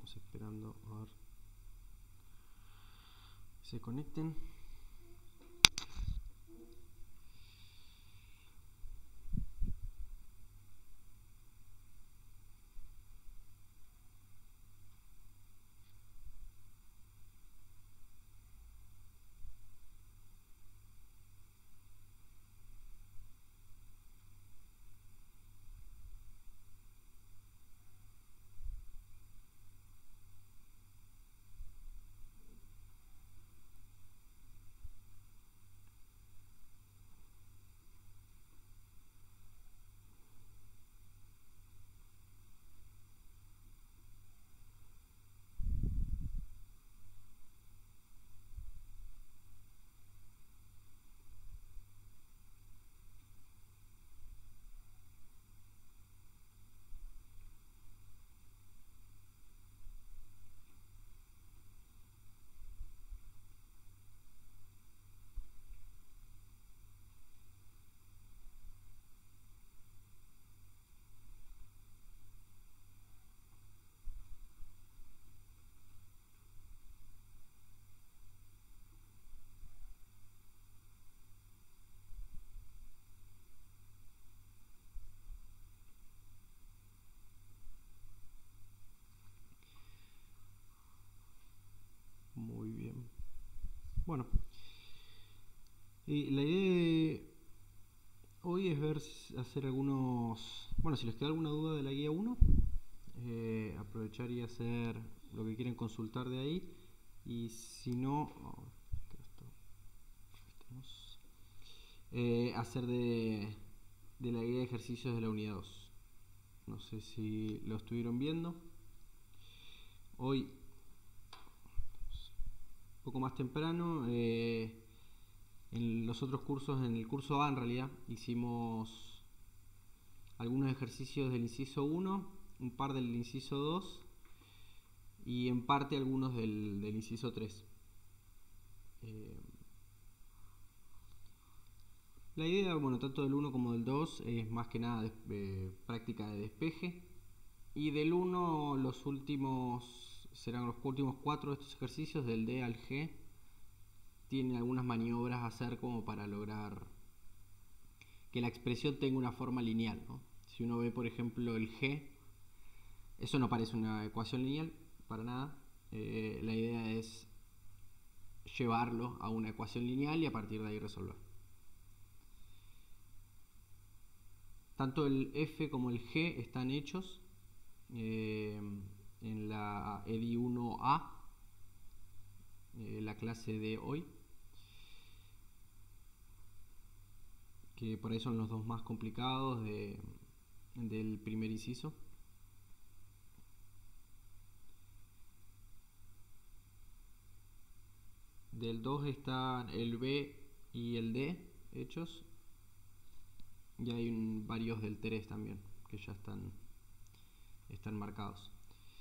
Estamos esperando a ver si se conecten. Muy bien. Bueno, y la idea de hoy es ver, hacer algunos, bueno, si les queda alguna duda de la guía 1, aprovechar y hacer lo que quieren consultar de ahí, y si no, hacer de la guía de ejercicios de la unidad 2. No sé si lo estuvieron viendo. Hoy, un poco más temprano, en los otros cursos, en el curso A en realidad, hicimos algunos ejercicios del inciso 1, un par del inciso 2 y en parte algunos del inciso 3. La idea, bueno, tanto del 1 como del 2 es más que nada práctica de despeje, y del 1 los últimos serán los últimos 4 de estos ejercicios, del D al G. Tienen algunas maniobras a hacer como para lograr que la expresión tenga una forma lineal, ¿no? Si uno ve, por ejemplo, el G, eso no parece una ecuación lineal para nada. La idea es llevarlo a una ecuación lineal y a partir de ahí resolver. Tanto el F como el G están hechos en la EDI 1A, la clase de hoy, que por ahí son los dos más complicados del primer inciso. Del 2 están el B y el D hechos, y hay varios del 3 también que ya están marcados.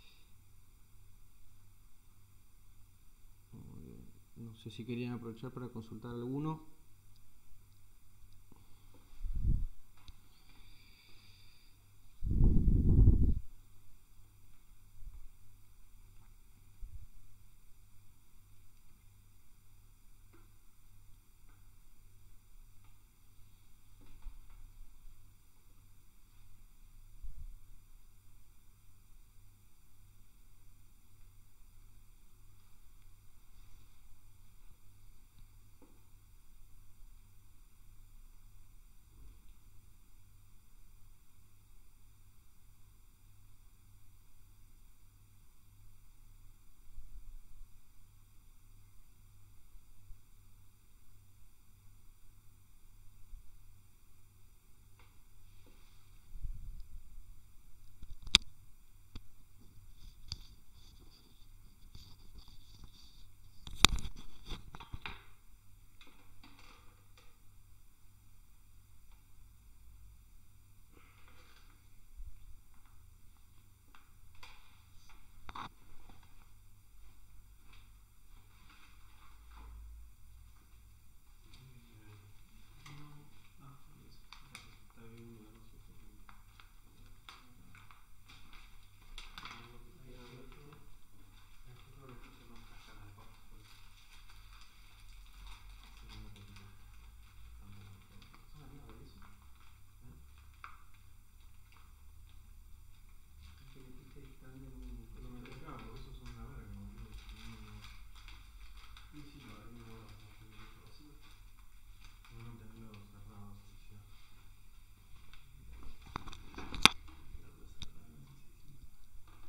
No sé si querían aprovechar para consultar alguno.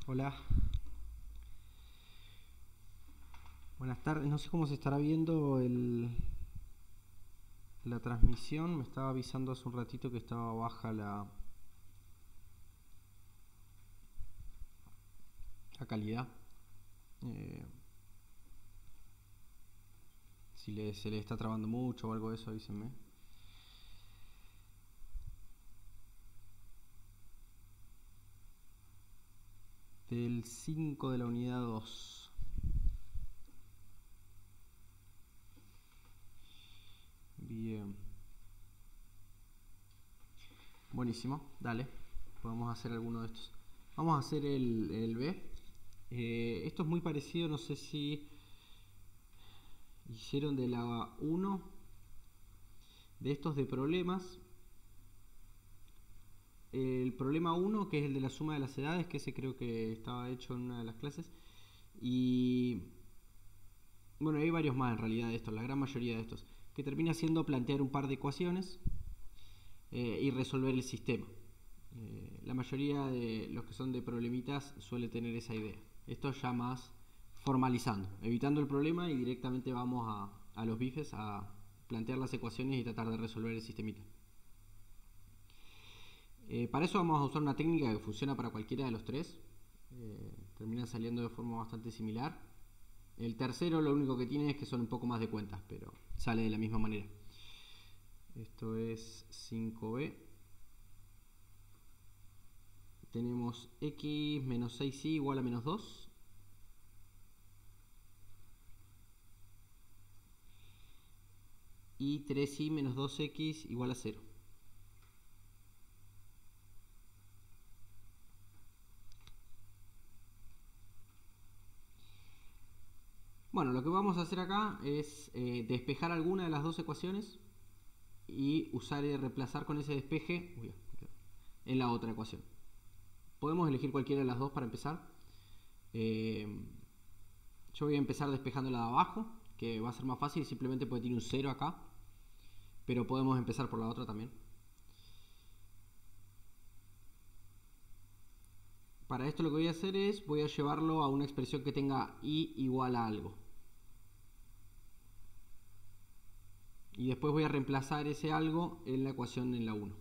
Hola. Buenas tardes. No sé cómo se estará viendo la transmisión. Me estaba avisando hace un ratito que estaba baja la calidad. Si se le está trabando mucho o algo de eso, avísenme. Del 5 de la unidad 2. Bien. Buenísimo, dale. Podemos hacer alguno de estos. Vamos a hacer el B. Esto es muy parecido, no sé si hicieron de la 1 de estos de problemas. El problema 1, que es el de la suma de las edades, que ese creo que estaba hecho en una de las clases. Y bueno, hay varios más en realidad de estos, la gran mayoría de estos, que termina siendo plantear un par de ecuaciones y resolver el sistema. La mayoría de los que son de problemitas suele tener esa idea. Esto ya más formalizando, evitando el problema y directamente vamos a los bifes a plantear las ecuaciones y tratar de resolver el sistemita. Para eso vamos a usar una técnica que funciona para cualquiera de los tres. Terminan saliendo de forma bastante similar. El tercero lo único que tiene es que son un poco más de cuentas, pero sale de la misma manera. Esto es 5b. Tenemos x menos 6y igual a menos 2. Y 3y menos 2x igual a 0. Bueno, lo que vamos a hacer acá es despejar alguna de las dos ecuaciones y usar y reemplazar con ese despeje en la otra ecuación. Podemos elegir cualquiera de las dos para empezar. Yo voy a empezar despejando la de abajo, que va a ser más fácil simplemente porque tiene un 0 acá, pero podemos empezar por la otra también. Para esto lo que voy a hacer es, voy a llevarlo a una expresión que tenga y igual a algo. Y después voy a reemplazar ese algo en la ecuación en la 1.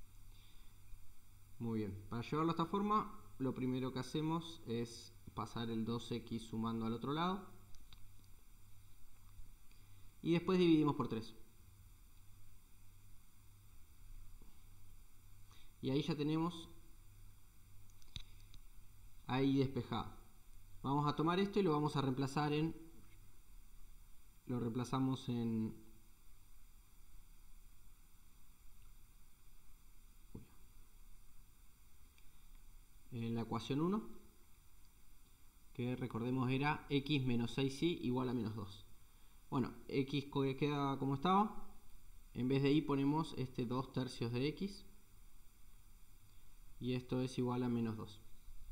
Muy bien, para llevarlo a esta forma, lo primero que hacemos es pasar el 2x sumando al otro lado. Y después dividimos por 3. Y ahí ya tenemos ahí despejado. Vamos a tomar esto y lo vamos a reemplazar en... Lo reemplazamos en la ecuación 1, que recordemos era x menos 6y igual a menos 2. Bueno, x queda como estaba. En vez de y ponemos este 2 tercios de x. Y esto es igual a menos 2.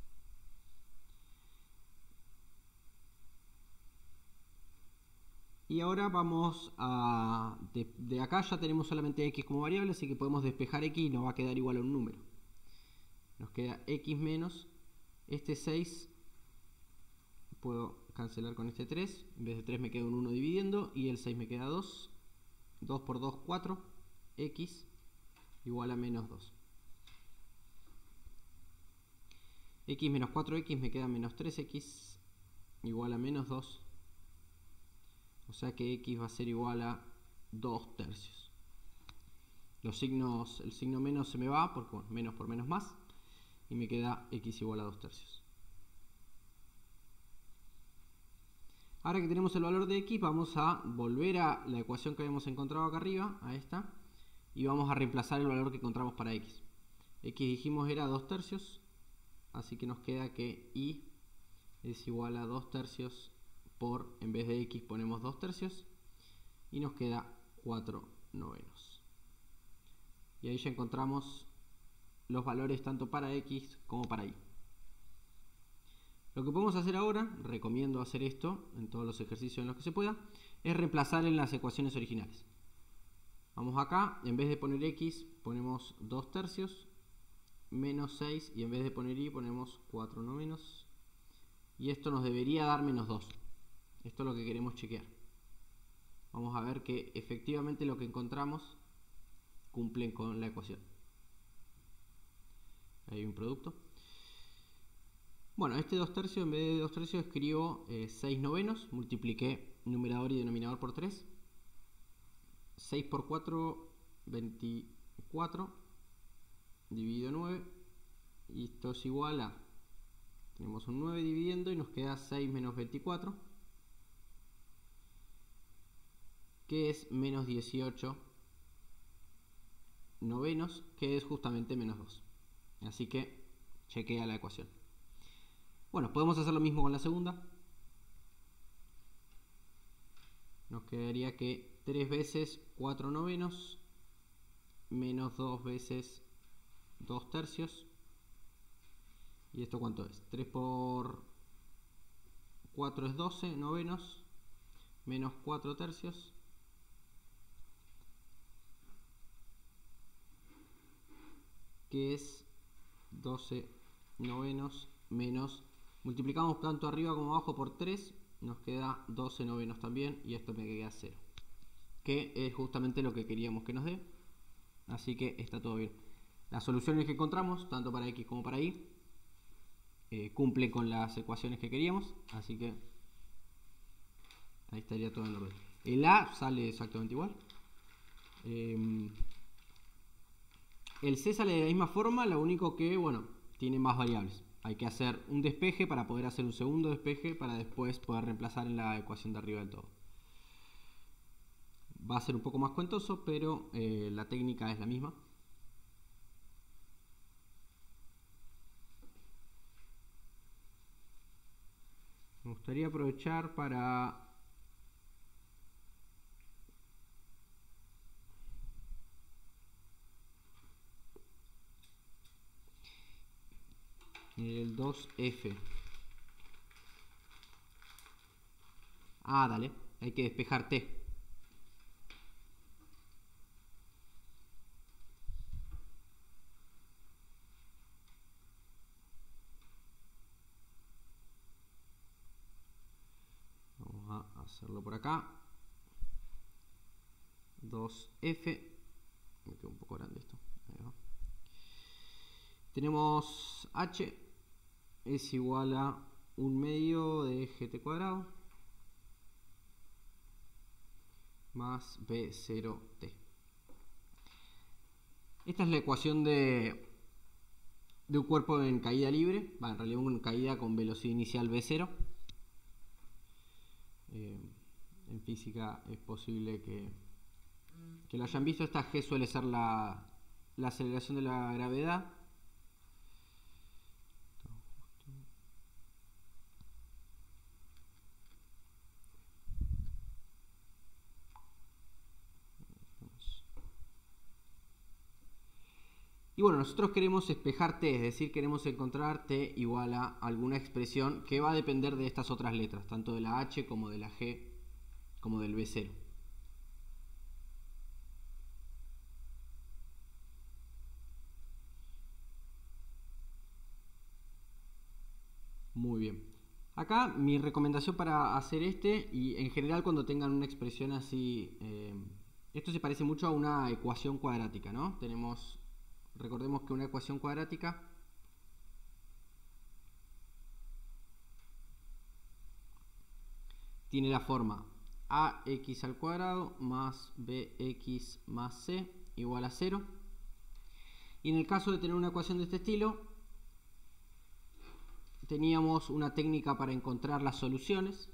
Y ahora vamos a... De acá ya tenemos solamente x como variable, así que podemos despejar x y nos va a quedar igual a un número. Nos queda x menos este 6, puedo cancelar con este 3, en vez de 3 me queda un 1 dividiendo y el 6 me queda 2, 2 por 2, 4, x igual a menos 2. X menos 4x me queda menos 3x igual a menos 2, o sea que x va a ser igual a 2 tercios. El signo menos se me va, porque bueno, menos por menos más, y me queda x igual a 2 tercios. Ahora que tenemos el valor de x, vamos a volver a la ecuación que habíamos encontrado acá arriba, a esta, y vamos a reemplazar el valor que encontramos para x. X dijimos era 2 tercios, así que nos queda que y es igual a 2 tercios por, en vez de x ponemos 2 tercios, y nos queda 4 novenos. Y ahí ya encontramos los valores tanto para x como para y. Lo que podemos hacer ahora, recomiendo hacer esto en todos los ejercicios en los que se pueda, es reemplazar en las ecuaciones originales. Vamos acá, en vez de poner x ponemos 2 tercios menos 6 y en vez de poner y ponemos 4 novenos y esto nos debería dar menos 2. Esto es lo que queremos chequear. Vamos a ver que efectivamente lo que encontramos cumplen con la ecuación. Hay un producto. Bueno, este 2 tercios, en vez de 2 tercios escribo 6 novenos, multipliqué numerador y denominador por 3. 6 por 4, 24, dividido 9, y esto es igual a, tenemos un 9 dividiendo y nos queda 6 menos 24, que es menos 18 novenos, que es justamente menos 2. Así que chequea la ecuación. Bueno, podemos hacer lo mismo con la segunda. Nos quedaría que 3 veces 4 novenos menos 2 veces 2 tercios. ¿Y esto cuánto es? 3 por 4 es 12 novenos menos 4 tercios. Que es 12 novenos menos, multiplicamos tanto arriba como abajo por 3, nos queda 12 novenos también, y esto me queda 0, que es justamente lo que queríamos que nos dé. Así que está todo bien. Las soluciones que encontramos, tanto para x como para y, cumplen con las ecuaciones que queríamos, así que ahí estaría todo en orden. El a sale exactamente igual. El C sale de la misma forma, lo único que, bueno, tiene más variables. Hay que hacer un despeje para poder hacer un segundo despeje para después poder reemplazar en la ecuación de arriba del todo. Va a ser un poco más cuentoso, pero la técnica es la misma. Me gustaría aprovechar para el 2F. Ah, dale, hay que despejar T. Vamos a hacerlo por acá. 2F. Me quedó un poco grande esto. Ahí va. Tenemos H es igual a 1/2 de gt cuadrado más B0T. Esta es la ecuación de un cuerpo en caída libre, en realidad una caída con velocidad inicial V0. En física es posible que lo hayan visto. Esta G suele ser la aceleración de la gravedad. Y bueno, nosotros queremos despejar t, es decir, queremos encontrar t igual a alguna expresión que va a depender de estas otras letras, tanto de la h como de la g, como del b0. Muy bien. Acá mi recomendación para hacer y en general cuando tengan una expresión así, esto se parece mucho a una ecuación cuadrática, ¿no? Recordemos que una ecuación cuadrática tiene la forma ax al cuadrado más bx más c igual a 0. Y en el caso de tener una ecuación de este estilo, teníamos una técnica para encontrar las soluciones.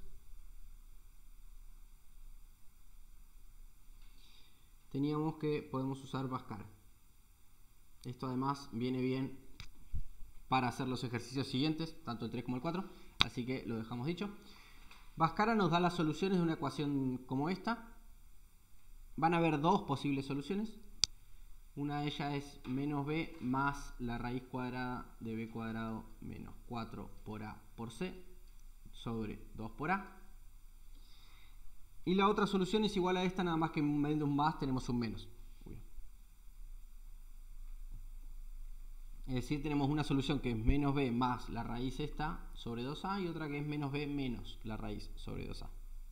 Teníamos que podemos usar Bhaskara. Esto además viene bien para hacer los ejercicios siguientes, tanto el 3 como el 4, así que lo dejamos dicho. Bhaskara nos da las soluciones de una ecuación como esta. Van a haber dos posibles soluciones. Una de ellas es menos b más la raíz cuadrada de b cuadrado menos 4 por a por c sobre 2 por a. Y la otra solución es igual a esta, nada más que en vez de un más tenemos un menos. Es decir, tenemos una solución que es menos b más la raíz esta sobre 2a y otra que es menos b menos la raíz sobre 2a.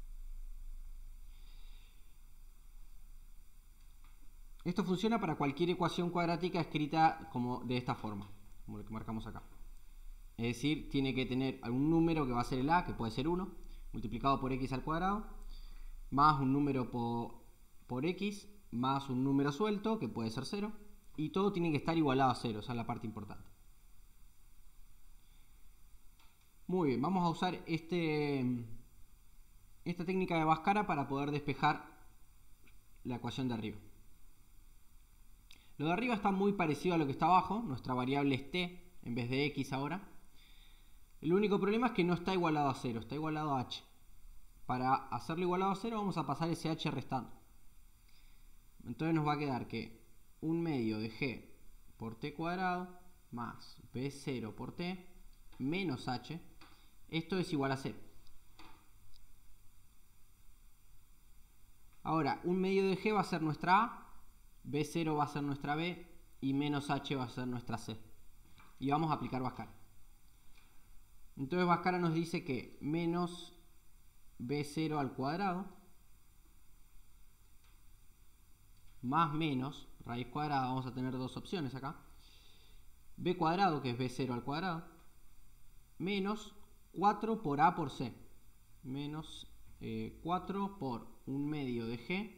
Esto funciona para cualquier ecuación cuadrática escrita como de esta forma, como lo que marcamos acá. Es decir, tiene que tener algún número que va a ser el a, que puede ser 1, multiplicado por x al cuadrado, más un número por x, más un número suelto, que puede ser 0, y todo tiene que estar igualado a 0, esa es la parte importante. Muy bien, vamos a usar esta técnica de Bhaskara para poder despejar la ecuación de arriba. Lo de arriba está muy parecido a lo que está abajo, nuestra variable es t en vez de x ahora. El único problema es que no está igualado a 0, está igualado a h. Para hacerlo igualado a 0 vamos a pasar ese h restando. Entonces nos va a quedar que 1 medio de g por t cuadrado más b0 por t menos h, esto es igual a 0. Ahora, 1 medio de g va a ser nuestra a, b0 va a ser nuestra b y menos h va a ser nuestra c. Y vamos a aplicar Bhaskara. Entonces Bhaskara nos dice que menos b0 al cuadrado más menos raíz cuadrada, vamos a tener dos opciones acá, b cuadrado, que es b0 al cuadrado, menos 4 por a por c, menos 4 por 1 medio de g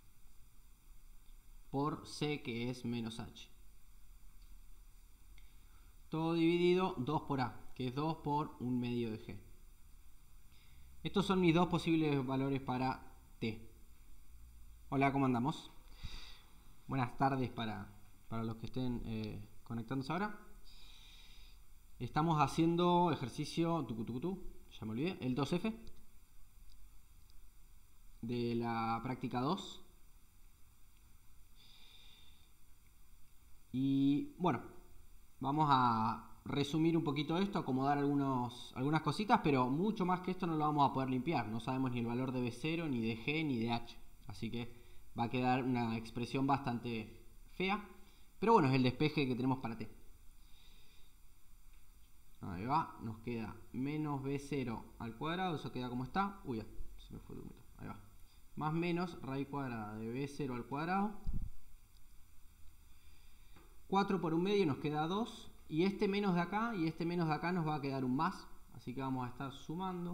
por c, que es menos h. Todo dividido 2 por a, que es 2 por 1 medio de g. Estos son mis dos posibles valores para t. Hola, ¿cómo andamos? Buenas tardes para los que estén conectándose ahora. Estamos haciendo ejercicio, ya me olvidé, el 2F de la práctica 2. Y bueno, vamos a resumir un poquito esto, acomodar algunas cositas, pero mucho más que esto no lo vamos a poder limpiar. No sabemos ni el valor de B0, ni de G, ni de H. Así que va a quedar una expresión bastante fea. Pero bueno, es el despeje que tenemos para T. Ahí va, nos queda menos B0 al cuadrado, eso queda como está. Uy, ya, se me fue el número. Ahí va. Más menos raíz cuadrada de B0 al cuadrado. 4 por 1 medio nos queda 2. Y este menos de acá y este menos de acá nos va a quedar un más. Así que vamos a estar sumando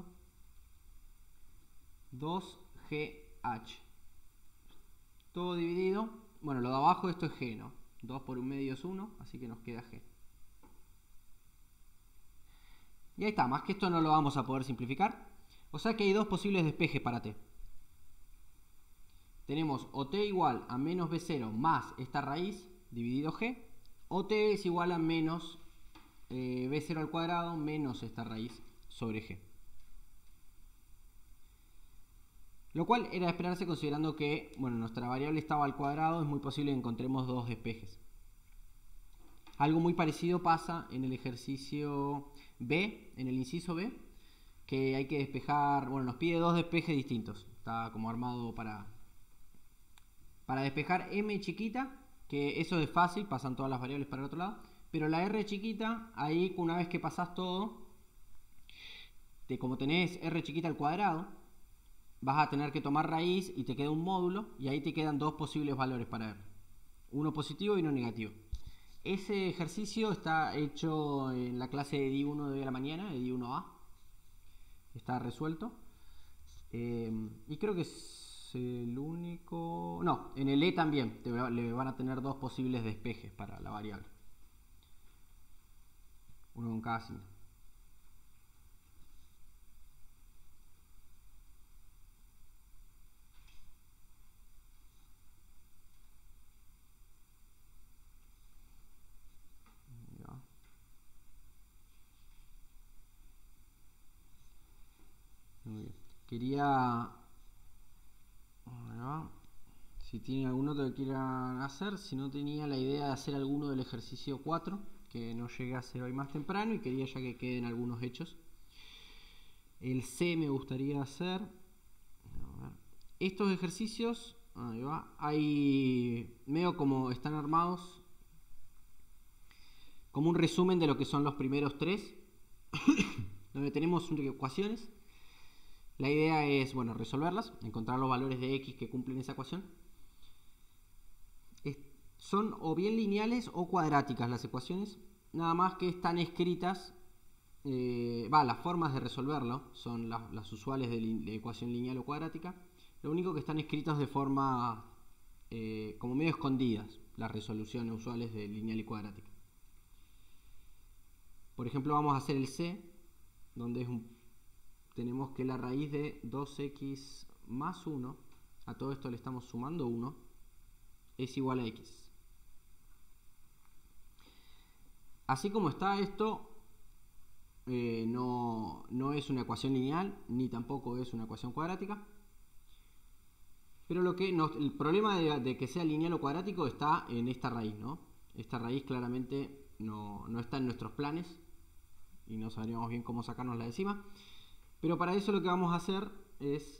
2GH. Todo dividido. Bueno, lo de abajo esto es G, ¿no? 2 por 1 medio es 1, así que nos queda G. Y ahí está, más que esto no lo vamos a poder simplificar. O sea que hay dos posibles despejes para T. Tenemos o T igual a menos B0 más esta raíz dividido G, o T es igual a menos B0 al cuadrado menos esta raíz sobre G. Lo cual era de esperarse considerando que, bueno, nuestra variable estaba al cuadrado, es muy posible que encontremos dos despejes. Algo muy parecido pasa en el ejercicio B, en el inciso B, que hay que despejar, bueno, nos pide dos despejes distintos. Está como armado para despejar m chiquita, que eso es fácil, pasan todas las variables para el otro lado, pero la r chiquita, ahí una vez que pasás todo, como tenés r chiquita al cuadrado, vas a tener que tomar raíz y te queda un módulo, y ahí te quedan dos posibles valores para r. Uno positivo y uno negativo. Ese ejercicio está hecho en la clase de D1 de hoy a la mañana, de D1A. Está resuelto. Y creo que es el único... No, en el E también le van a tener dos posibles despejes para la variable. Uno con cada signo. Muy bien. Quería... Si tienen algún otro que quieran hacer, si no tenía la idea de hacer alguno del ejercicio 4, que no llegué a hacer hoy más temprano y quería ya que queden algunos hechos. El C me gustaría hacer. Estos ejercicios, ahí va, hay medio como están armados como un resumen de lo que son los primeros tres, donde tenemos ecuaciones. La idea es, bueno, resolverlas, encontrar los valores de x que cumplen esa ecuación. Son o bien lineales o cuadráticas las ecuaciones, nada más que están escritas, las formas de resolverlo son las usuales de ecuación lineal o cuadrática. Lo único que están escritas de forma como medio escondidas, las resoluciones usuales de lineal y cuadrática. Por ejemplo, vamos a hacer el C, donde tenemos que la raíz de 2x más 1, a todo esto le estamos sumando 1, es igual a x. Así como está esto, no es una ecuación lineal, ni tampoco es una ecuación cuadrática. Pero el problema de que sea lineal o cuadrático está en esta raíz, ¿no? Esta raíz claramente no está en nuestros planes y no sabríamos bien cómo sacarnos la de encima. Pero para eso lo que vamos a hacer es...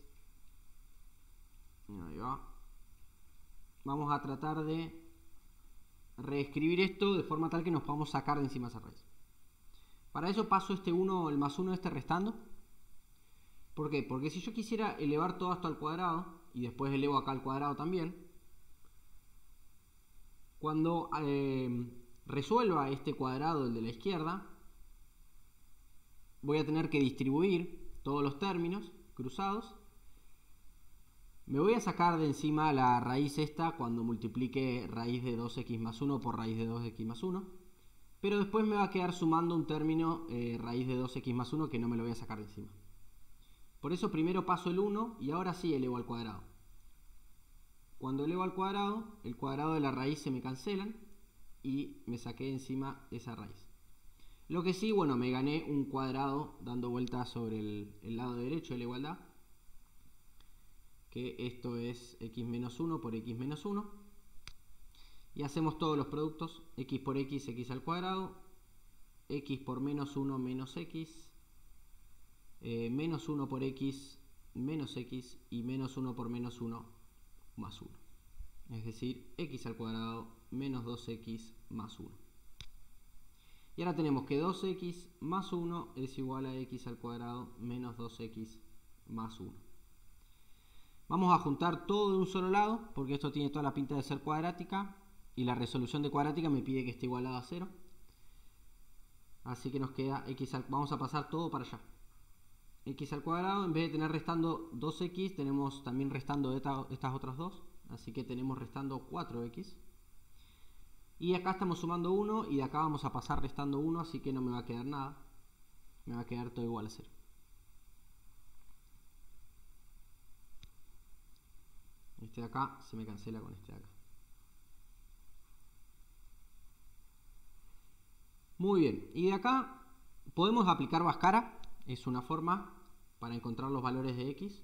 Ahí va. Vamos a tratar de reescribir esto de forma tal que nos podamos sacar de encima esa raíz. Para eso paso el más 1 restando. ¿Por qué? Porque si yo quisiera elevar todo esto al cuadrado y después elevo acá al cuadrado también, cuando resuelva este cuadrado, el de la izquierda, voy a tener que distribuir todos los términos cruzados. Me voy a sacar de encima la raíz esta cuando multiplique raíz de 2x más 1 por raíz de 2x más 1. Pero después me va a quedar sumando un término raíz de 2x más 1 que no me lo voy a sacar de encima. Por eso primero paso el 1 y ahora sí elevo al cuadrado. Cuando elevo al cuadrado, el cuadrado de la raíz se me cancelan y me saqué de encima esa raíz. Lo que sí, bueno, me gané un cuadrado dando vueltas sobre el lado derecho de la igualdad. Que esto es x menos 1 por x menos 1. Y hacemos todos los productos. X por x, x al cuadrado. X por menos 1 menos x. Menos 1 por x menos x. Y menos 1 por menos 1 más 1. Es decir, x al cuadrado menos 2x más 1. Y ahora tenemos que 2x más 1 es igual a x al cuadrado menos 2x más 1. Vamos a juntar todo de un solo lado, porque esto tiene toda la pinta de ser cuadrática, y la resolución de cuadrática me pide que esté igualado a 0. Así que nos queda vamos a pasar todo para allá. X al cuadrado, en vez de tener restando 2x, tenemos también restando estas otras dos, así que tenemos restando 4x. Y acá estamos sumando 1, y de acá vamos a pasar restando 1, así que no me va a quedar nada. Me va a quedar todo igual a 0. Este de acá se me cancela con este de acá. Muy bien, y de acá podemos aplicar Bhaskara, es una forma para encontrar los valores de x.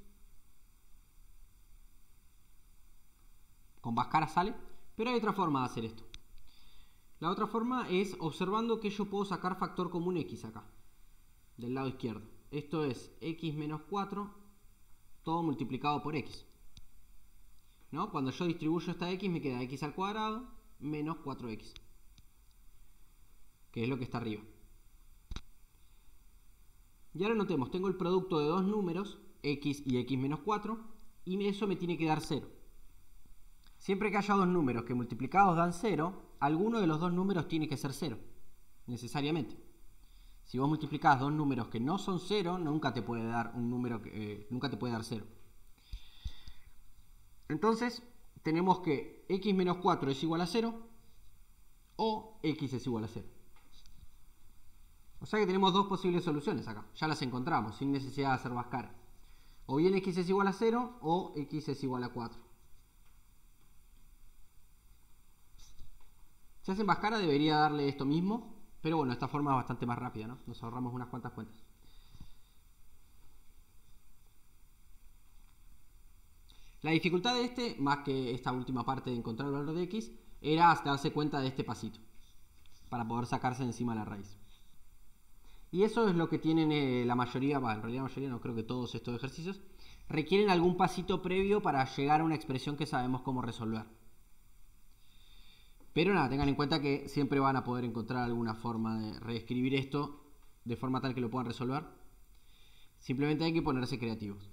Con Bhaskara sale, pero hay otra forma de hacer esto. La otra forma es observando que yo puedo sacar factor común x acá, del lado izquierdo. Esto es x menos 4, todo multiplicado por x. ¿No? Cuando yo distribuyo esta x me queda x al cuadrado menos 4x, que es lo que está arriba. Y ahora notemos, tengo el producto de dos números, x y x menos 4, y eso me tiene que dar 0. Siempre que haya dos números que multiplicados dan 0, alguno de los dos números tiene que ser 0, necesariamente. Si vos multiplicás dos números que no son 0, nunca te puede dar un número nunca te puede dar 0. Entonces, tenemos que x menos 4 es igual a 0 o x es igual a 0. O sea que tenemos dos posibles soluciones acá. Ya las encontramos, sin necesidad de hacer Bhaskara. O bien x es igual a 0 o x es igual a 4. Si hacen Bhaskara debería darle esto mismo, pero bueno, esta forma es bastante más rápida, ¿no? Nos ahorramos unas cuantas cuentas. La dificultad de más que esta última parte de encontrar el valor de x, era darse cuenta de este pasito, para poder sacarse de encima la raíz. Y eso es lo que tienen la mayoría, en realidad la mayoría, no creo que todos estos ejercicios, requieren algún pasito previo para llegar a una expresión que sabemos cómo resolver. Pero nada, tengan en cuenta que siempre van a poder encontrar alguna forma de reescribir esto de forma tal que lo puedan resolver. Simplemente hay que ponerse creativos.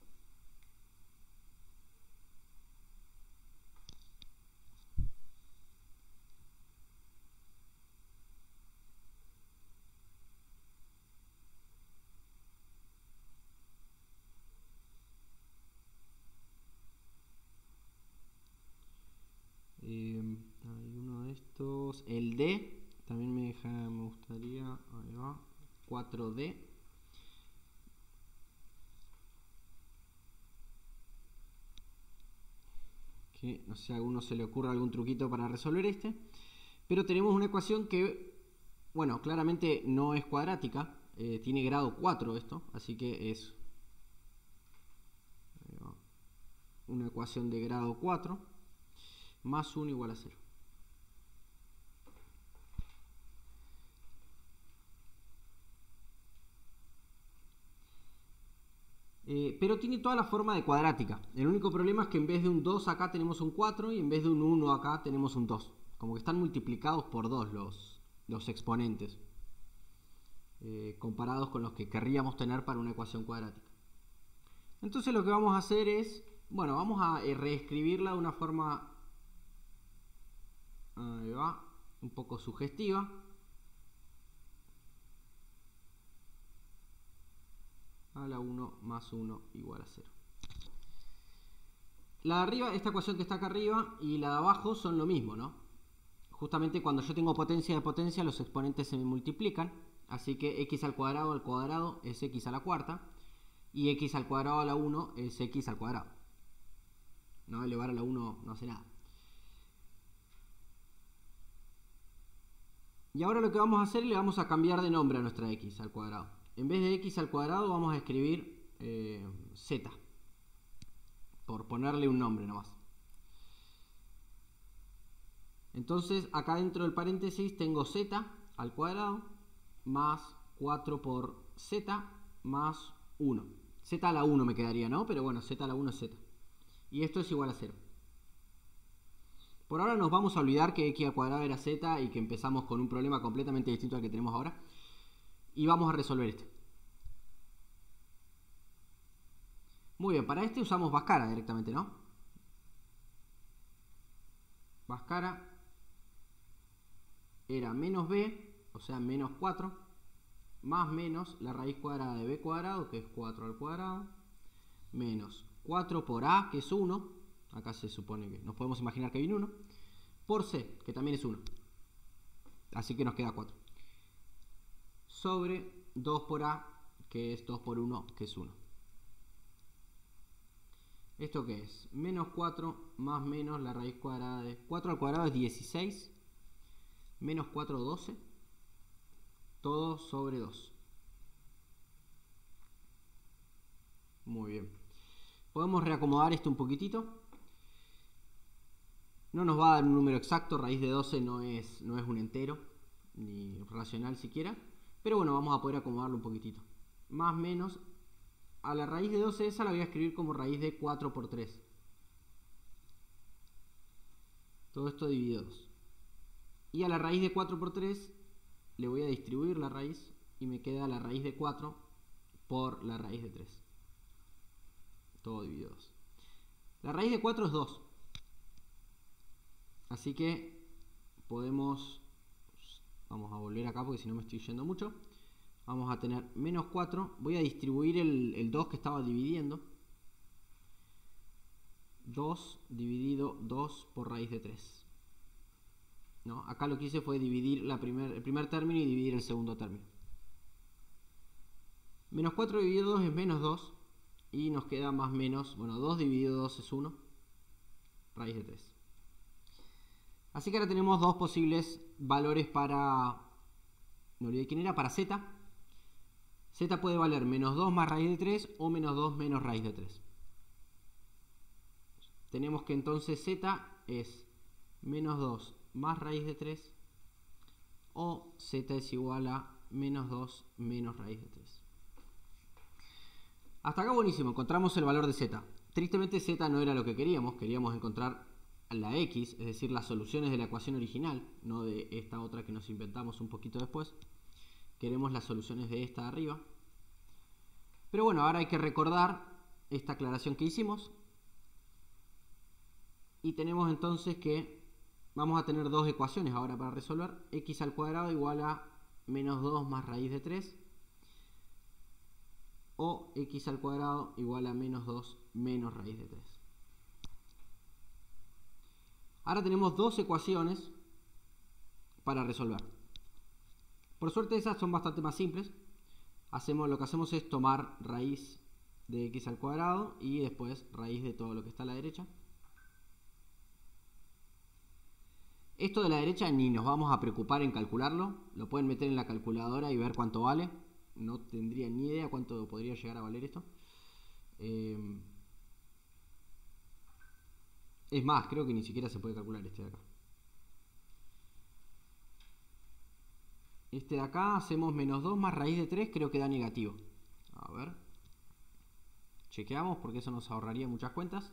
Hay uno de estos, el D, también me gustaría, ahí va, 4D. Que no sé si a alguno se le ocurre algún truquito para resolver este. Pero tenemos una ecuación que, bueno, claramente no es cuadrática, tiene grado 4 esto, así que es una ecuación de grado 4 más 1 igual a 0. Pero tiene toda la forma de cuadrática. El único problema es que en vez de un 2 acá tenemos un 4 y en vez de un 1 acá tenemos un 2. Como que están multiplicados por 2 los exponentes, comparados con los que querríamos tener para una ecuación cuadrática. Entonces lo que vamos a hacer es, bueno, vamos a reescribirla de una forma, ahí va, un poco sugestiva. A la 1 más 1 igual a 0. La de arriba, esta ecuación que está acá arriba, y la de abajo son lo mismo, ¿no? Justamente cuando yo tengo potencia de potencia, los exponentes se me multiplican. Así que x al cuadrado es x a la cuarta. Y x al cuadrado a la 1 es x al cuadrado. No, elevar a la 1 no hace nada. Y ahora lo que vamos a hacer, le vamos a cambiar de nombre a nuestra x al cuadrado. En vez de x al cuadrado vamos a escribir z, por ponerle un nombre nomás. Entonces acá dentro del paréntesis tengo z al cuadrado más 4 por z más 1. Z a la 1 me quedaría, ¿no? Pero bueno, z a la 1 es z. Y esto es igual a 0. Por ahora nos vamos a olvidar que x al cuadrado era z y que empezamos con un problema completamente distinto al que tenemos ahora. Y vamos a resolver este. Muy bien, para este usamos Bhaskara directamente, ¿no? Bhaskara era menos b, o sea, menos 4, más menos la raíz cuadrada de b cuadrado, que es 4 al cuadrado, menos 4 por a, que es 1, acá se supone que nos podemos imaginar que viene 1, por c, que también es 1. Así que nos queda 4. Sobre 2 por a, que es 2 por 1, que es 1. ¿Esto qué es? Menos 4 más menos la raíz cuadrada de 4 al cuadrado es 16, menos 4, 12, todo sobre 2. Muy bien. Podemos reacomodar esto un poquitito. No nos va a dar un número exacto, raíz de 12 no es un entero, ni racional siquiera. Pero bueno, vamos a poder acomodarlo un poquitito. Más menos, a la raíz de 12 esa la voy a escribir como raíz de 4 por 3. Todo esto dividido 2. Y a la raíz de 4 por 3 le voy a distribuir la raíz y me queda la raíz de 4 por la raíz de 3. Todo dividido 2. La raíz de 4 es 2. Así que podemos, vamos a volver acá porque si no me estoy yendo mucho. Vamos a tener menos 4. Voy a distribuir el 2 que estaba dividiendo. 2 dividido 2 por raíz de 3. ¿No? Acá lo que hice fue dividir el primer término y dividir el segundo término. Menos 4 dividido 2 es menos 2. Y nos queda más menos, bueno, 2 dividido 2 es 1. Raíz de 3. Así que ahora tenemos dos posibles valores para, no olvidé quién era, para z. Z puede valer menos 2 más raíz de 3 o menos 2 menos raíz de 3. Tenemos que entonces z es menos 2 más raíz de 3 o z es igual a menos 2 menos raíz de 3. Hasta acá buenísimo, encontramos el valor de z. Tristemente z no era lo que queríamos encontrar la x, es decir, las soluciones de la ecuación original, no de esta otra que nos inventamos un poquito después. Queremos las soluciones de esta de arriba. Pero bueno, ahora hay que recordar esta aclaración que hicimos. Y tenemos entonces que vamos a tener dos ecuaciones ahora para resolver. X al cuadrado igual a menos 2 más raíz de 3. O x al cuadrado igual a menos 2 menos raíz de 3. Ahora tenemos dos ecuaciones para resolver. Por suerte esas son bastante más simples. Lo que hacemos es tomar raíz de x al cuadrado y después raíz de todo lo que está a la derecha. Esto de la derecha ni nos vamos a preocupar en calcularlo. Lo pueden meter en la calculadora y ver cuánto vale. No tendría ni idea cuánto podría llegar a valer esto. Es más, creo que ni siquiera se puede calcular este de acá. Este de acá hacemos menos 2 más raíz de 3, creo que da negativo. A ver. Chequeamos porque eso nos ahorraría muchas cuentas.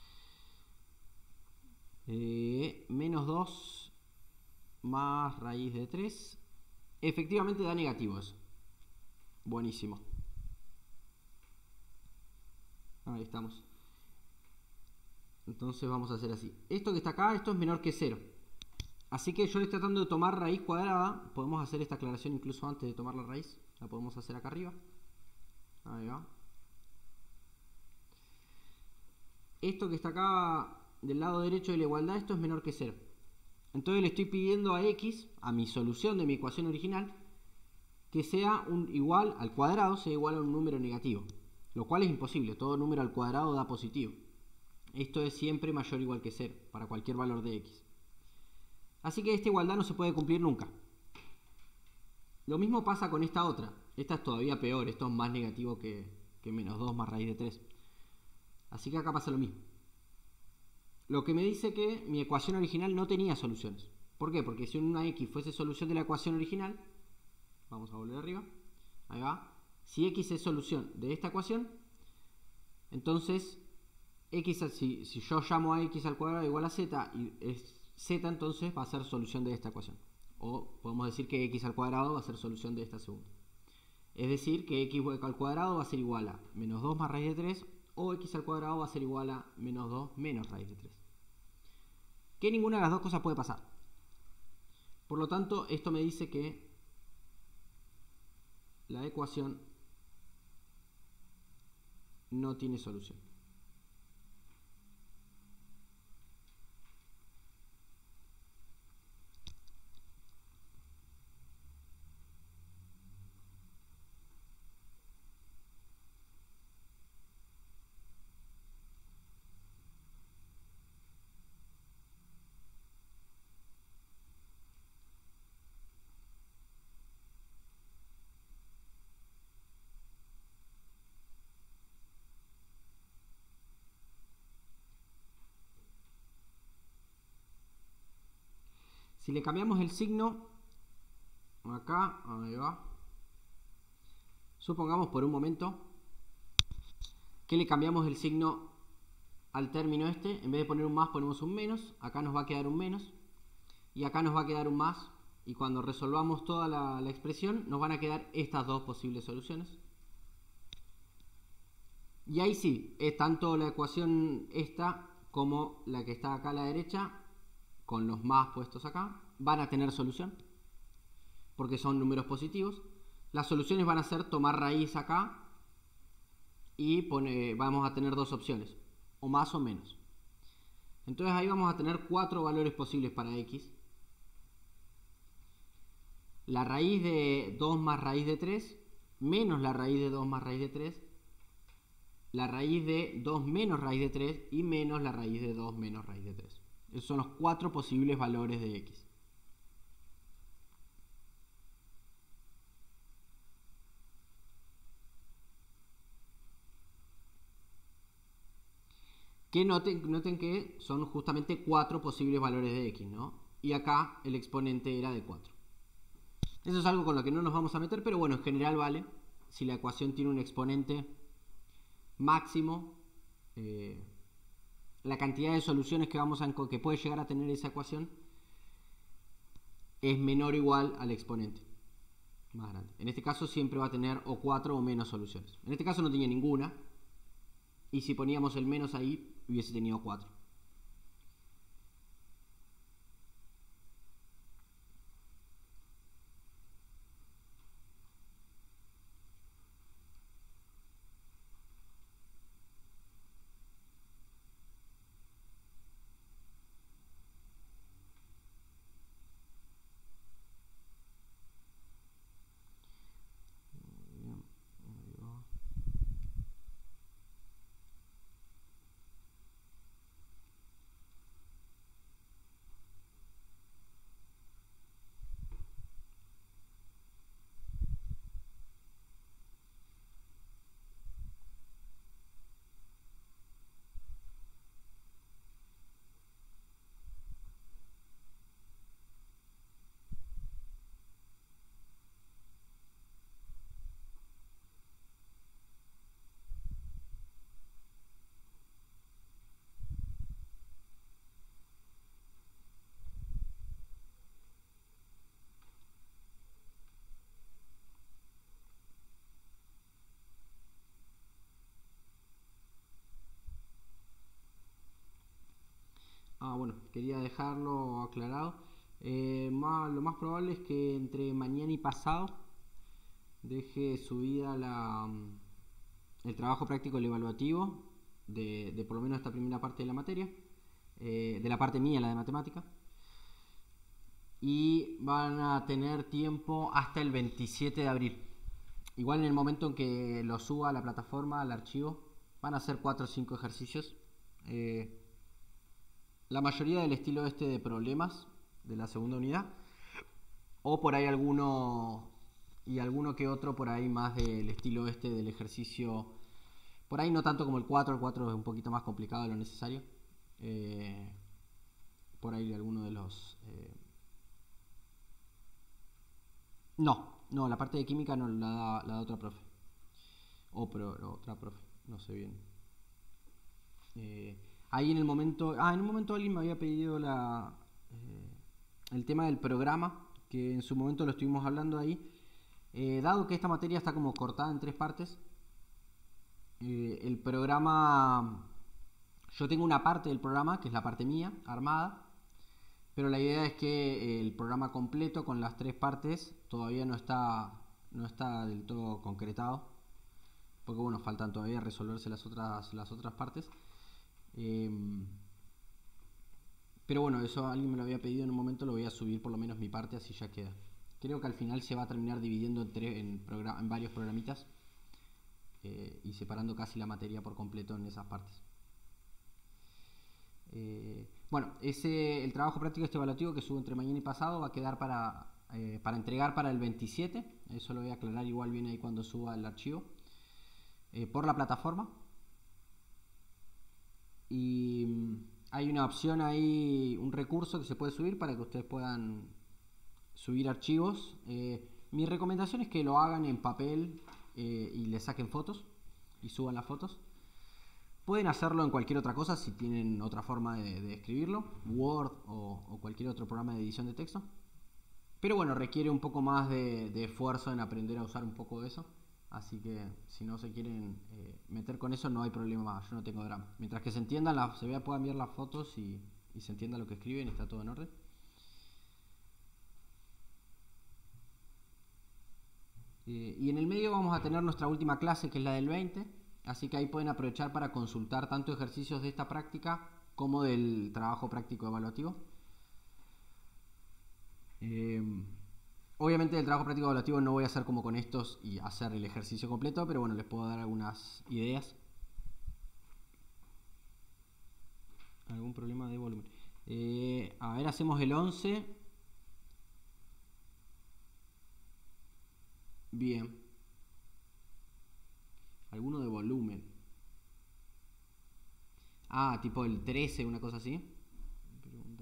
Menos 2 más raíz de 3. Efectivamente da negativo eso. Buenísimo. Ahí estamos. Entonces vamos a hacer así. Esto que está acá, esto es menor que 0. Así que yo estoy tratando de tomar raíz cuadrada. Podemos hacer esta aclaración incluso antes de tomar la raíz. La podemos hacer acá arriba. Ahí va. Esto que está acá del lado derecho de la igualdad, esto es menor que 0. Entonces le estoy pidiendo a x, a mi solución de mi ecuación original, que sea igual al cuadrado, sea igual a un número negativo. Lo cual es imposible. Todo número al cuadrado da positivo. Esto es siempre mayor o igual que 0 para cualquier valor de x. Así que esta igualdad no se puede cumplir nunca. Lo mismo pasa con esta otra. Esta es todavía peor. Esto es más negativo que menos 2 más raíz de 3. Así que acá pasa lo mismo. Lo que me dice que mi ecuación original no tenía soluciones. ¿Por qué? Porque si una x fuese solución de la ecuación original, vamos a volver arriba, ahí va. Si x es solución de esta ecuación, entonces si yo llamo a x al cuadrado igual a z y es z, entonces va a ser solución de esta ecuación. O podemos decir que x al cuadrado va a ser solución de esta segunda. Es decir, que x al cuadrado va a ser igual a menos 2 más raíz de 3 o x al cuadrado va a ser igual a menos 2 menos raíz de 3. Que ninguna de las dos cosas puede pasar. Por lo tanto, esto me dice que la ecuación no tiene solución. Si le cambiamos el signo, acá, ahí va. Supongamos por un momento que le cambiamos el signo al término este. En vez de poner un más, ponemos un menos. Acá nos va a quedar un menos. Y acá nos va a quedar un más. Y cuando resolvamos toda la expresión, nos van a quedar estas dos posibles soluciones. Y ahí sí, es tanto la ecuación esta como la que está acá a la derecha, con los más puestos acá, van a tener solución, porque son números positivos. Las soluciones van a ser tomar raíz acá y vamos a tener dos opciones, o más o menos. Entonces ahí vamos a tener 4 valores posibles para x. La raíz de 2 más raíz de 3, menos la raíz de 2 más raíz de 3, la raíz de 2 menos raíz de 3 y menos la raíz de 2 menos raíz de 3. Esos son los 4 posibles valores de x. Que noten que son justamente 4 posibles valores de x, ¿no? Y acá el exponente era de 4. Eso es algo con lo que no nos vamos a meter, pero bueno, en general vale. Si la ecuación tiene un exponente máximo, la cantidad de soluciones que que puede llegar a tener esa ecuación es menor o igual al exponente más grande. En este caso siempre va a tener o 4 o menos soluciones. En este caso no tenía ninguna, y si poníamos el menos ahí hubiese tenido 4. Bueno, quería dejarlo aclarado. Lo más probable es que entre mañana y pasado deje subida el trabajo práctico, el evaluativo, de por lo menos esta primera parte de la materia, de la parte mía, la de matemática. Y van a tener tiempo hasta el 27 de abril. Igual en el momento en que lo suba a la plataforma, al archivo, van a ser 4 o 5 ejercicios. La mayoría del estilo este de problemas de la segunda unidad, o por ahí alguno que otro por ahí más del estilo este del ejercicio, por ahí no tanto como el 4 es un poquito más complicado de lo necesario. Por ahí alguno de los no, la parte de química no la da otra profe, otra profe, no sé bien. Ahí en un momento alguien me había pedido el tema del programa, que en su momento lo estuvimos hablando ahí. Dado que esta materia está como cortada en 3 partes, el programa, yo tengo una parte del programa que es la parte mía, armada, pero la idea es que el programa completo con las 3 partes todavía no está del todo concretado, porque bueno, faltan todavía resolverse las otras partes. Pero bueno, eso alguien me lo había pedido en un momento, lo voy a subir por lo menos mi parte, así ya queda. Creo que al final se va a terminar dividiendo en varios programitas, y separando casi la materia por completo en esas partes. Bueno, el trabajo práctico este evaluativo que subo entre mañana y pasado va a quedar para entregar para el 27. Eso lo voy a aclarar igual bien ahí cuando suba el archivo por la plataforma. Y hay una opción ahí, un recurso que se puede subir para que ustedes puedan subir archivos. Mi recomendación es que lo hagan en papel y le saquen fotos y suban las fotos. Pueden hacerlo en cualquier otra cosa si tienen otra forma de escribirlo, Word o cualquier otro programa de edición de texto. Pero bueno, requiere un poco más de esfuerzo en aprender a usar un poco de eso. Así que si no se quieren meter con eso, no hay problema, yo no tengo drama. Mientras que se entiendan, puedan ver las fotos y se entienda lo que escriben, está todo en orden. Y en el medio vamos a tener nuestra última clase, que es la del 20. Así que ahí pueden aprovechar para consultar tanto ejercicios de esta práctica como del trabajo práctico evaluativo. Obviamente del trabajo práctico evaluativo no voy a hacer como con estos y hacer el ejercicio completo, pero bueno, les puedo dar algunas ideas. ¿Algún problema de volumen? A ver, hacemos el 11. Bien. ¿Alguno de volumen? Tipo el 13, una cosa así. Pregunta.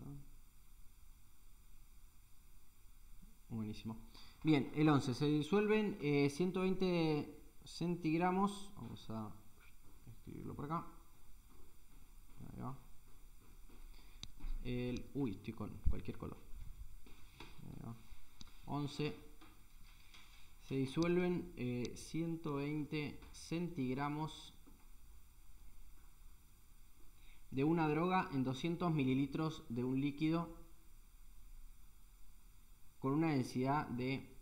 Buenísimo. Bien, el 11. Se disuelven 120 centigramos. Vamos a escribirlo por acá. Ahí va. Uy, estoy con cualquier color. 11. Se disuelven 120 centigramos de una droga en 200 mililitros de un líquido con una densidad de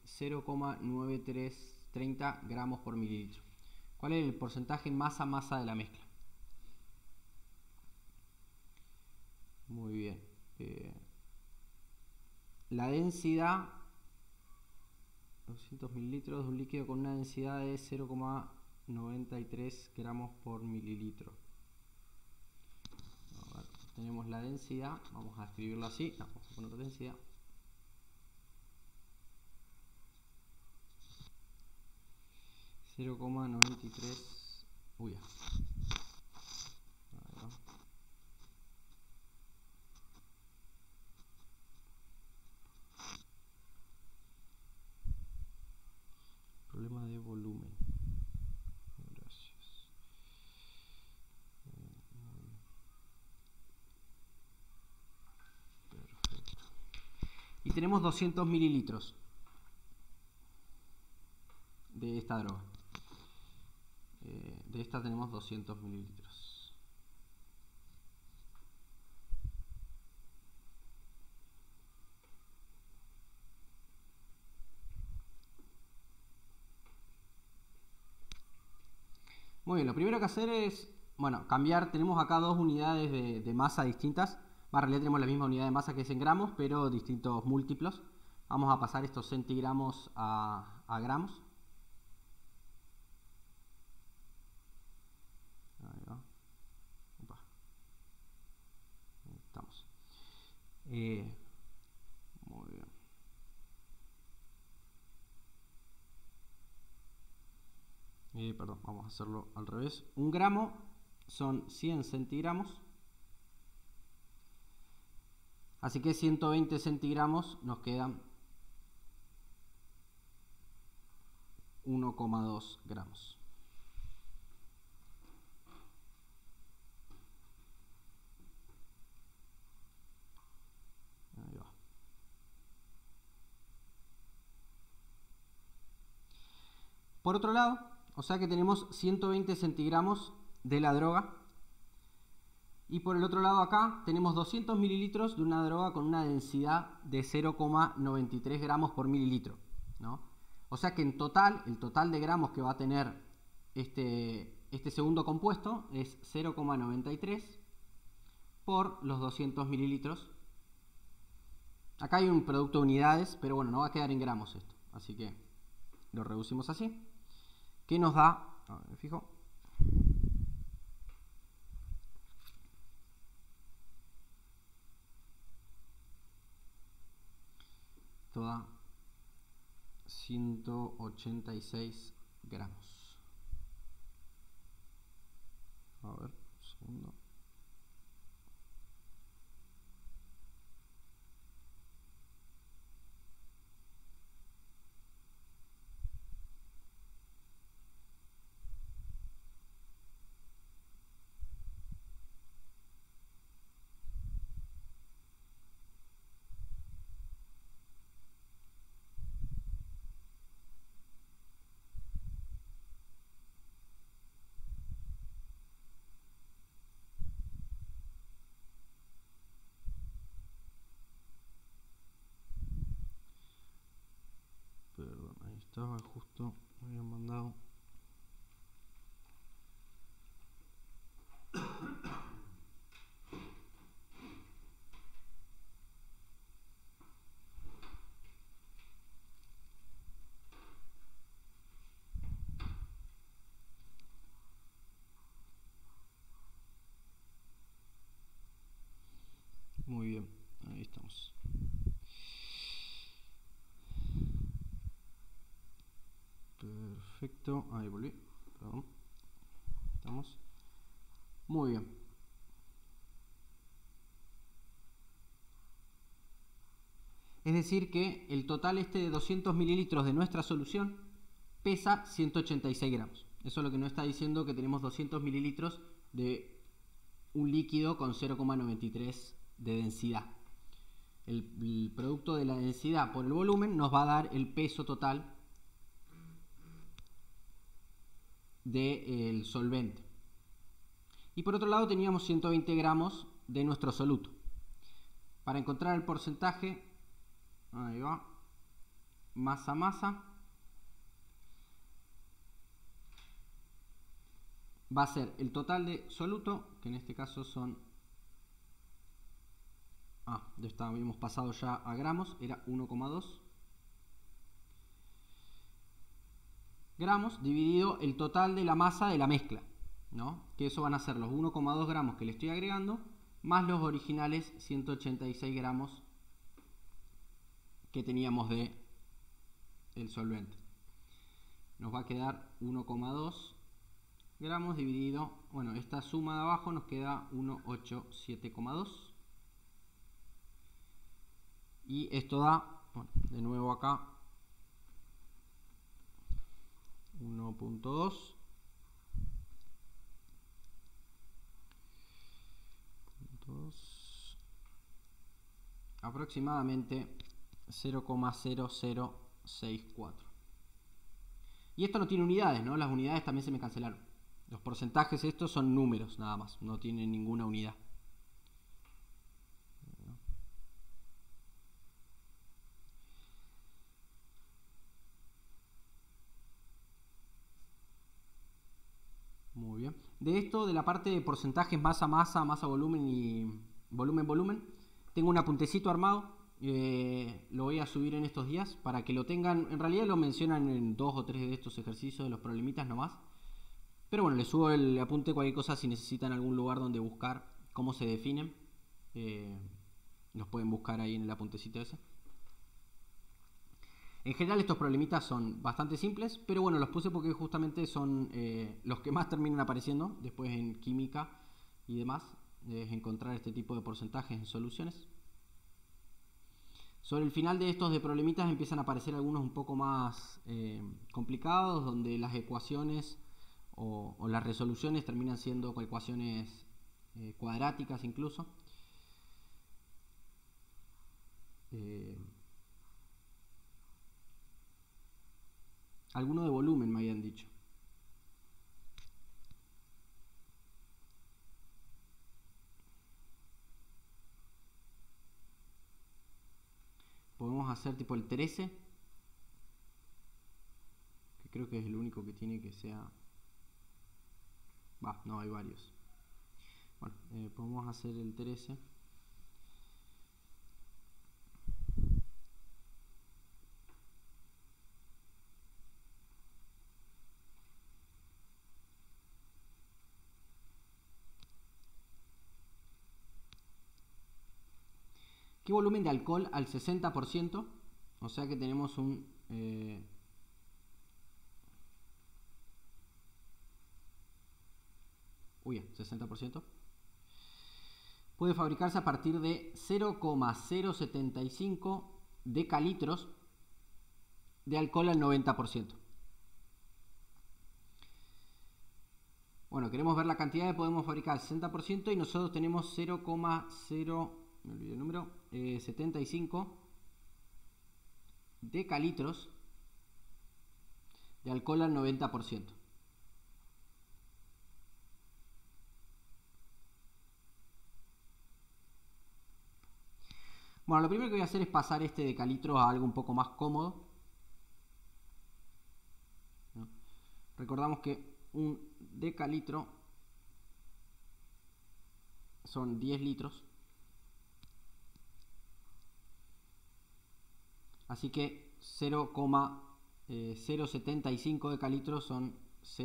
0,9330 gramos por mililitro. ¿Cuál es el porcentaje masa-masa de la mezcla? Muy bien. La densidad, 200 mililitros de un líquido con una densidad de 0,93 gramos por mililitro. A ver, tenemos la densidad, vamos a escribirlo así, vamos a poner densidad. .93. Uy, problema de volumen. Gracias. Perfecto. Y tenemos 200 mililitros de esta droga. De esta tenemos 200 mililitros. Muy bien, lo primero que hacer es, bueno, cambiar. Tenemos acá dos unidades de masa distintas. En realidad tenemos la misma unidad de masa que es en gramos, pero distintos múltiplos. Vamos a pasar estos centigramos a gramos. Ahí va. Opa. Ahí estamos. Muy bien. Perdón, vamos a hacerlo al revés. Un gramo son 100 centigramos. Así que 120 centigramos nos quedan 1,2 gramos. Ahí va. Por otro lado, o sea que tenemos 120 centigramos de la droga. Y por el otro lado acá tenemos 200 mililitros de una droga con una densidad de 0,93 gramos por mililitro, ¿no? O sea que en total, el total de gramos que va a tener este segundo compuesto es 0,93 por los 200 mililitros. Acá hay un producto de unidades, pero bueno, no va a quedar en gramos esto. Así que lo reducimos así. ¿Qué nos da? A ver, me fijo. Toda 186 gramos. A ver, un segundo. Perdón, ahí estaba justo, me habían mandado. Muy bien, ahí estamos. Perfecto, ahí volví, perdón. Estamos. Muy bien. Es decir que el total de 200 mililitros de nuestra solución pesa 186 gramos. Eso es lo que nos está diciendo, que tenemos 200 mililitros de un líquido con 0,93 de densidad. El producto de la densidad por el volumen nos va a dar el peso total del solvente. Y por otro lado teníamos 120 gramos de nuestro soluto. Para encontrar el porcentaje, ahí va, masa-masa, va a ser el total de soluto, que en este caso son, ya habíamos pasado ya a gramos, era 1,2 gramos dividido el total de la masa de la mezcla, ¿no? Que eso van a ser los 1,2 gramos que le estoy agregando, más los originales 186 gramos que teníamos de el solvente. Nos va a quedar 1,2 gramos dividido, bueno, esta suma de abajo nos queda 187,2. Y esto da, bueno, de nuevo acá, 1.2 aproximadamente 0,0064. Y esto no tiene unidades, ¿no? Las unidades también se me cancelaron. Los porcentajes estos son números nada más, no tienen ninguna unidad. Muy bien. De esto, de la parte de porcentajes masa-masa, masa-volumen y volumen-volumen, tengo un apuntecito armado. Lo voy a subir en estos días para que lo tengan. En realidad lo mencionan en 2 o 3 de estos ejercicios de los problemitas nomás. Pero bueno, les subo el apunte, cualquier cosa, si necesitan algún lugar donde buscar cómo se definen. Los pueden buscar ahí en el apuntecito ese. En general estos problemitas son bastante simples, pero bueno, los puse porque justamente son los que más terminan apareciendo después en química y demás, es encontrar este tipo de porcentajes en soluciones. Sobre el final de estos de problemitas empiezan a aparecer algunos un poco más complicados, donde las ecuaciones o las resoluciones terminan siendo ecuaciones cuadráticas incluso. Alguno de volumen me habían dicho. Podemos hacer tipo el 13, que creo que es el único que tiene que sea... no, hay varios. Bueno, podemos hacer el 13. ¿Qué volumen de alcohol al 60%? O sea que tenemos un... 60%. Puede fabricarse a partir de 0,075 decalitros de alcohol al 90%. Bueno, queremos ver la cantidad que podemos fabricar al 60% y nosotros tenemos 75 decalitros de alcohol al 90%. Bueno, lo primero que voy a hacer es pasar este decalitro a algo un poco más cómodo. ¿No? Recordamos que un decalitro son 10 litros. Así que 0,075 decalitros son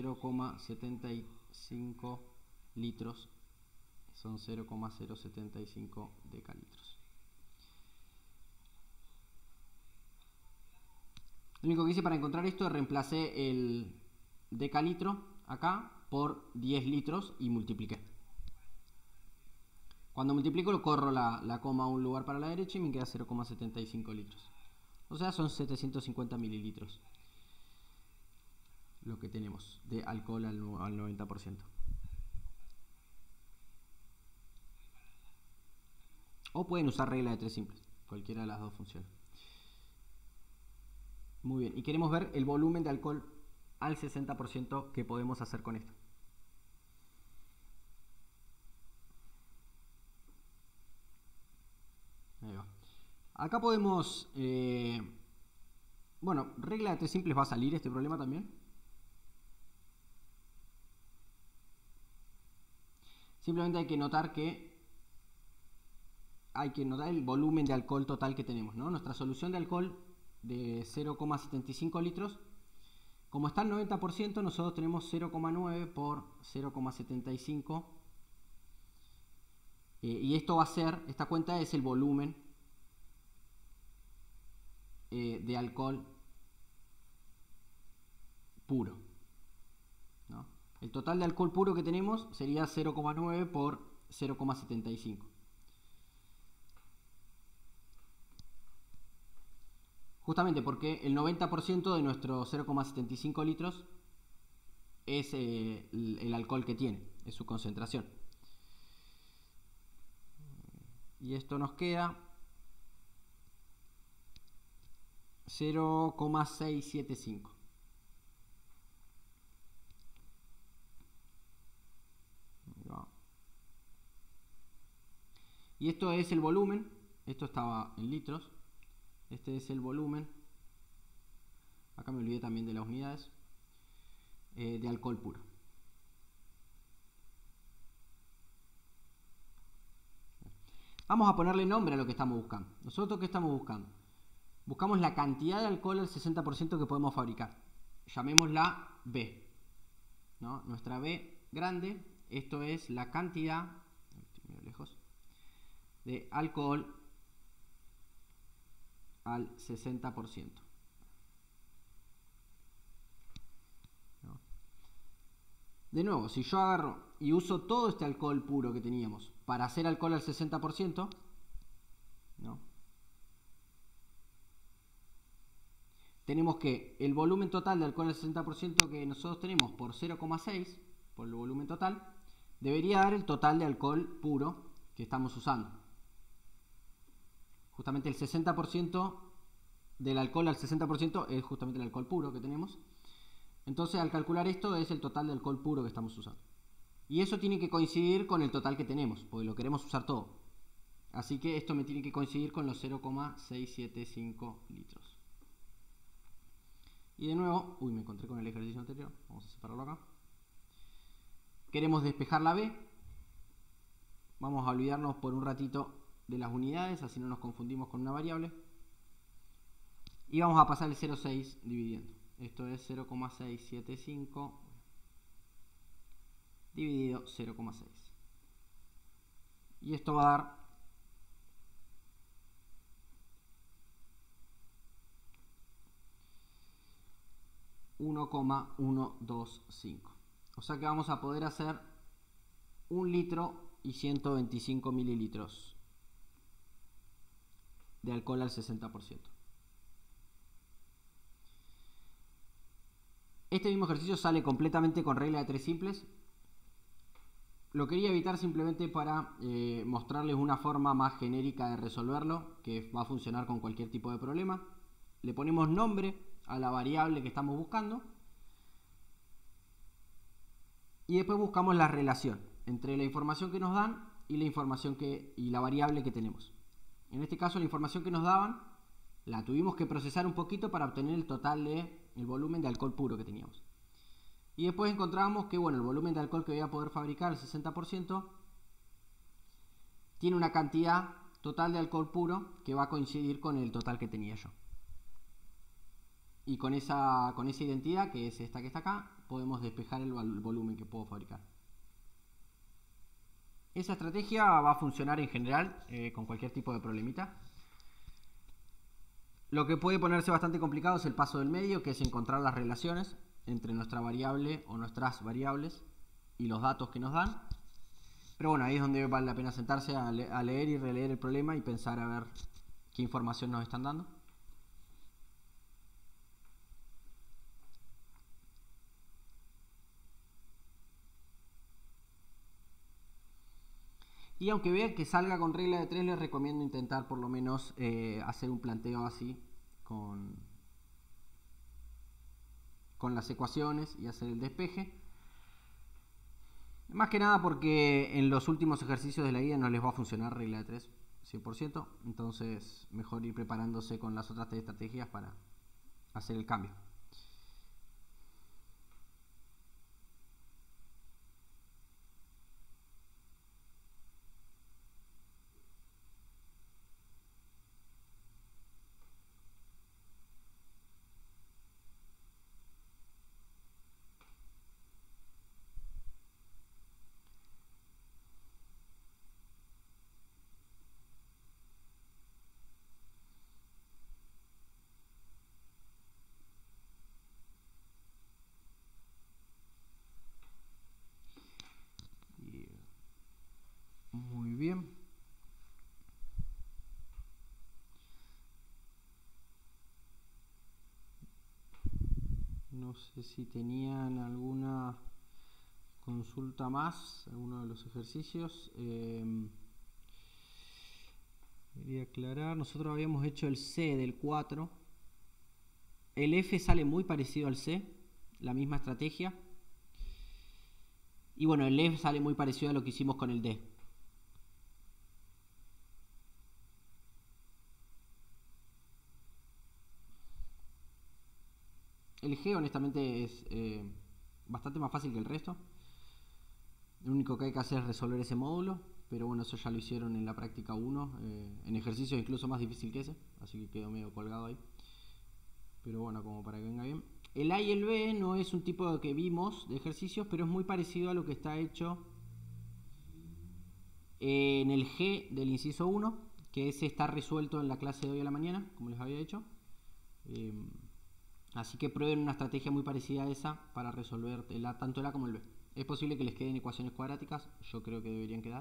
0,75 litros. Son 0,075 decalitros. Lo único que hice para encontrar esto es reemplacé el decalitro acá por 10 litros y multipliqué. Cuando multiplico lo corro la coma a un lugar para la derecha y me queda 0,75 litros. O sea, son 750 mililitros lo que tenemos de alcohol al 90%. O pueden usar regla de tres simples. Cualquiera de las dos funciona. Muy bien. Y queremos ver el volumen de alcohol al 60% que podemos hacer con esto. Ahí va. Acá podemos... bueno, regla de tres simples va a salir este problema también. Simplemente hay que notar el volumen de alcohol total que tenemos, ¿no? Nuestra solución de alcohol de 0,75 litros, como está el 90%, nosotros tenemos 0,9 por 0,75. Y esto va a ser, esta cuenta es el volumen de alcohol puro, ¿no? El total de alcohol puro que tenemos sería 0,9 por 0,75. Justamente porque el 90% de nuestros 0,75 litros es el alcohol que tiene, es su concentración. Y esto nos queda 0,675. Y esto es el volumen, esto estaba en litros, este es el volumen, acá me olvidé también de las unidades, de alcohol puro. Vamos a ponerle nombre a lo que estamos buscando. Nosotros, ¿qué estamos buscando? Buscamos la cantidad de alcohol al 60% que podemos fabricar. Llamémosla B, ¿no? Nuestra B grande, esto es la cantidad, estoy medio lejos, de alcohol al 60%. ¿No? De nuevo, si yo agarro y uso todo este alcohol puro que teníamos para hacer alcohol al 60%, ¿no? Tenemos que el volumen total de alcohol al 60% que nosotros tenemos por 0,6, por el volumen total, debería dar el total de alcohol puro que estamos usando. Justamente el 60% del alcohol al 60% es justamente el alcohol puro que tenemos. Entonces, al calcular esto es el total de alcohol puro que estamos usando. Y eso tiene que coincidir con el total que tenemos, porque lo queremos usar todo. Así que esto me tiene que coincidir con los 0,675 litros. Y de nuevo, me encontré con el ejercicio anterior, vamos a separarlo acá. Queremos despejar la B. Vamos a olvidarnos por un ratito de las unidades, así no nos confundimos con una variable. Y vamos a pasar el 0,6 dividiendo. Esto es 0,675 dividido 0,6. Y esto va a dar 1,125. O sea que vamos a poder hacer 1 litro y 125 mililitros de alcohol al 60%. Este mismo ejercicio sale completamente con regla de tres simples. Lo quería evitar simplemente para mostrarles una forma más genérica de resolverlo, que va a funcionar con cualquier tipo de problema. Le ponemos nombre a la variable que estamos buscando y después buscamos la relación entre la información que nos dan y la variable que tenemos. En este caso, la información que nos daban la tuvimos que procesar un poquito para obtener el total del volumen de alcohol puro que teníamos. Y después encontramos que el volumen de alcohol que voy a poder fabricar, el 60%, tiene una cantidad total de alcohol puro que va a coincidir con el total que tenía yo. Y con esa identidad, que es esta que está acá, podemos despejar el volumen que puedo fabricar. Esa estrategia va a funcionar en general con cualquier tipo de problemita. Lo que puede ponerse bastante complicado es el paso del medio, que es encontrar las relaciones entre nuestra variable o nuestras variables y los datos que nos dan. Pero bueno, ahí es donde vale la pena sentarse a leer y releer el problema y pensar a ver qué información nos están dando. Y aunque vean que salga con regla de 3, les recomiendo intentar por lo menos hacer un planteo así con las ecuaciones y hacer el despeje. Más que nada porque en los últimos ejercicios de la guía no les va a funcionar regla de 3 100%, entonces mejor ir preparándose con las otras 3 estrategias para hacer el cambio. Muy bien. No sé si tenían alguna consulta más, alguno de los ejercicios. Quería aclarar, nosotros habíamos hecho el C del 4. El F sale muy parecido al C, la misma estrategia. Y bueno, el F sale muy parecido a lo que hicimos con el D. El G honestamente es bastante más fácil que el resto. Lo único que hay que hacer es resolver ese módulo, pero bueno, eso ya lo hicieron en la práctica 1, en ejercicios incluso más difícil que ese, así que quedó medio colgado ahí. Pero bueno, como para que venga bien. El A y el B no es un tipo que vimos de ejercicios, pero es muy parecido a lo que está hecho en el G del inciso 1, que ese está resuelto en la clase de hoy a la mañana, como les había dicho. Así que prueben una estrategia muy parecida a esa para resolver tanto el A como el B. Es posible que les queden ecuaciones cuadráticas, yo creo que deberían quedar.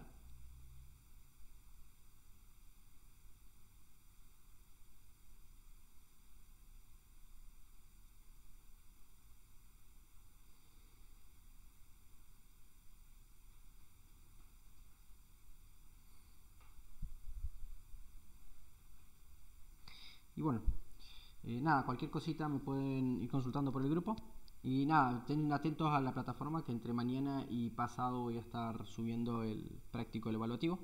Y bueno, nada, cualquier cosita me pueden ir consultando por el grupo. Y nada, estén atentos a la plataforma que entre mañana y pasado voy a estar subiendo el práctico, el evaluativo.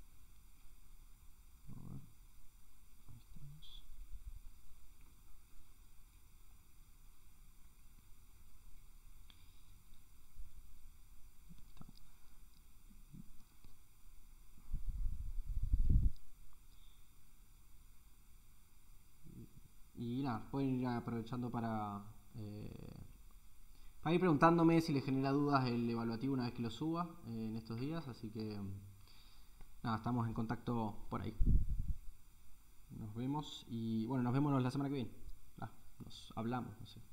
Y nada, pueden ir aprovechando para ir preguntándome si les genera dudas el evaluativo una vez que lo suba en estos días. Así que nada, estamos en contacto por ahí. Nos vemos y bueno, nos vemos la semana que viene. Nos hablamos, no sé.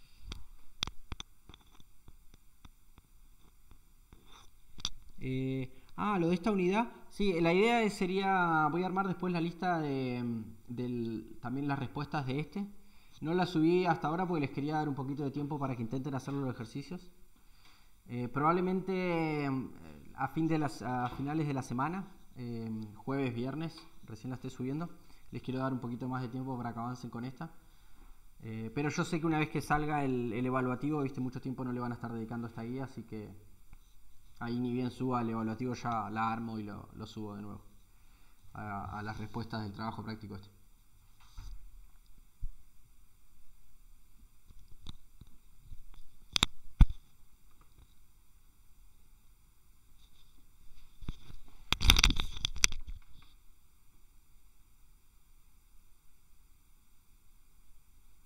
Lo de esta unidad. Sí, la idea sería, voy a armar después la lista también las respuestas de este. No la subí hasta ahora porque les quería dar un poquito de tiempo para que intenten hacer los ejercicios. Probablemente a finales de la semana, jueves, viernes, recién la esté subiendo. Les quiero dar un poquito más de tiempo para que avancen con esta. Pero yo sé que una vez que salga el evaluativo, viste, mucho tiempo no le van a estar dedicando a esta guía, así que ahí ni bien suba el evaluativo ya la armo y lo subo de nuevo a las respuestas del trabajo práctico este.